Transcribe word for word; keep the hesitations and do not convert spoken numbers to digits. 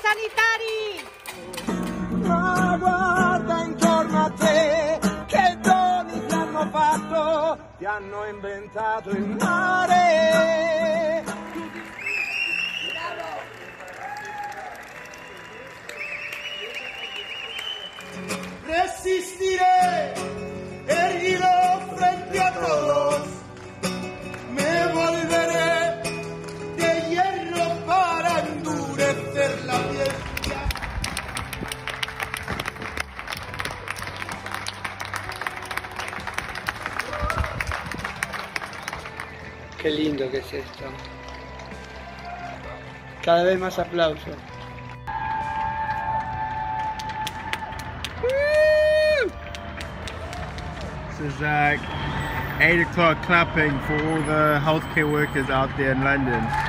sanitari! Ma guarda intorno a te, che doni ti hanno fatto, ti hanno inventato il mare. Resistiré, erguido frente a todos, me volveré de hierro para endurecer la piel. Qué lindo que es esto. Cada vez más aplausos. This is like eight o'clock clapping for all the healthcare workers out there in London.